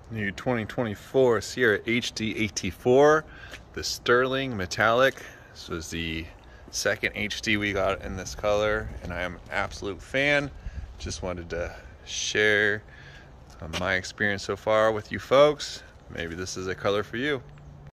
New 2024 Sierra HD at4, the sterling metallic. This was the second HD we got in this color, and I am an absolute fan. Just wanted to share my experience so far with you folks. Maybe this is a color for you.